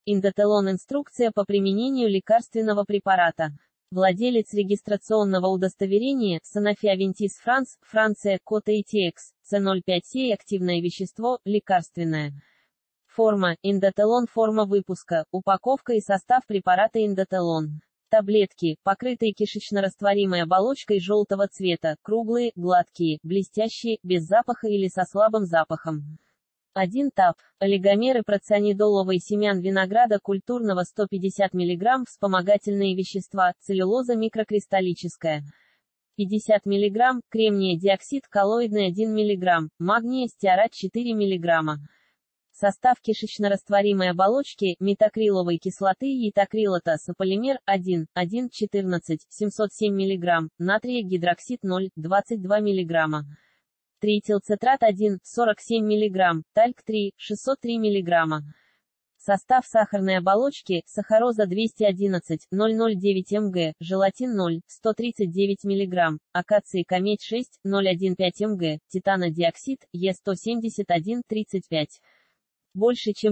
Индотелон – инструкция по применению лекарственного препарата. Владелец регистрационного удостоверения, Sanofi Aventis France, Франция, код ATX, C05C, активное вещество, лекарственное. Форма, индотелон, форма выпуска, упаковка и состав препарата индотелон. Таблетки, покрытые кишечно-растворимой оболочкой желтого цвета, круглые, гладкие, блестящие, без запаха или со слабым запахом. 1 таб. Олигомеры процианидоловые семян винограда культурного 150 мг, вспомогательные вещества, целлюлоза микрокристаллическая. 50 мг, кремния диоксид коллоидный 1 мг, магния стеарат 4 мг. Состав кишечно-растворимой оболочки, метакриловой кислоты и этакрилата сополимер 1, 1,14, 707 мг, натрия гидроксид 0, 22 мг. Триэтилцетрат 1, 47 мг, тальк 3, 603 мг. Состав сахарной оболочки, сахароза 211, 009 мг, желатин 0, 139 мг, акации камедь 6, 015 мг, титанодиоксид, Е171, 35. Больше чем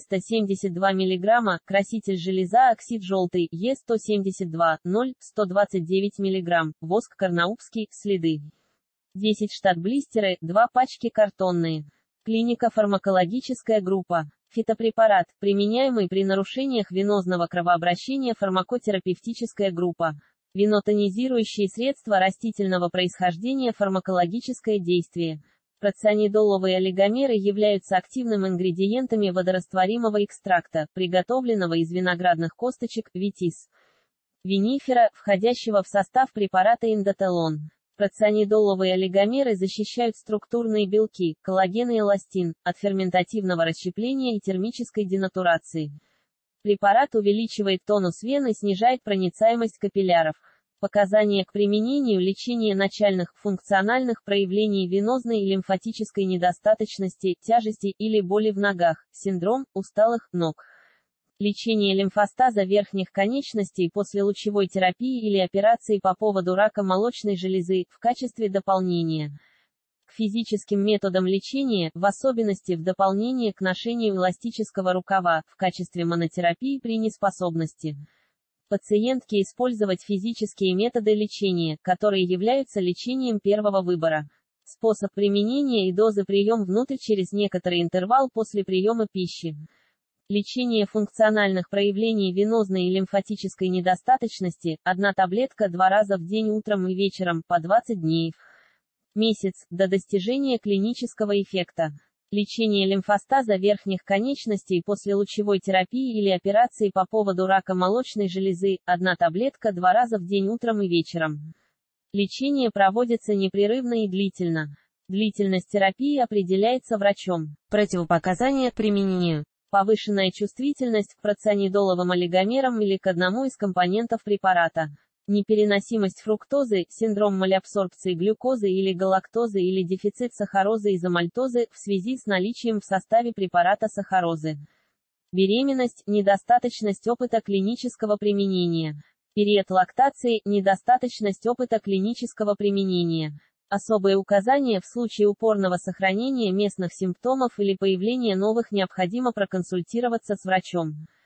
472 мг, краситель железа оксид желтый, Е172, 0, 129 мг, воск карнаубский, следы. 10 штат-блистеры, 2 пачки картонные. Клиника фармакологическая группа. Фитопрепарат, применяемый при нарушениях венозного кровообращения, фармакотерапевтическая группа. Венотонизирующие средства растительного происхождения, фармакологическое действие. Процианидоловые олигомеры являются активным ингредиентами водорастворимого экстракта, приготовленного из виноградных косточек, витис винифера, входящего в состав препарата индотелон. Процианидоловые олигомеры защищают структурные белки, коллаген и эластин, от ферментативного расщепления и термической денатурации. Препарат увеличивает тонус вен и снижает проницаемость капилляров. Показания к применению: лечение начальных, функциональных проявлений венозной и лимфатической недостаточности, тяжести или боли в ногах, синдром усталых ног. Лечение лимфостаза верхних конечностей после лучевой терапии или операции по поводу рака молочной железы, в качестве дополнения к физическим методам лечения, в особенности в дополнение к ношению эластического рукава, в качестве монотерапии при неспособности пациентки использовать физические методы лечения, которые являются лечением первого выбора. Способ применения и дозы: прием внутрь через некоторый интервал после приема пищи. Лечение функциональных проявлений венозной и лимфатической недостаточности, 1 таблетка 2 раза в день утром и вечером, по 20 дней в месяц, до достижения клинического эффекта. Лечение лимфостаза верхних конечностей после лучевой терапии или операции по поводу рака молочной железы, 1 таблетка 2 раза в день утром и вечером. Лечение проводится непрерывно и длительно. Длительность терапии определяется врачом. Противопоказания к применению: повышенная чувствительность к процианидоловым олигомерам или к одному из компонентов препарата. Непереносимость фруктозы, синдром малябсорбции глюкозы или галактозы или дефицит сахарозы изомальтозы в связи с наличием в составе препарата сахарозы. Беременность, недостаточность опыта клинического применения. Период лактации, недостаточность опыта клинического применения. Особые указания: в случае упорного сохранения местных симптомов или появления новых необходимо проконсультироваться с врачом.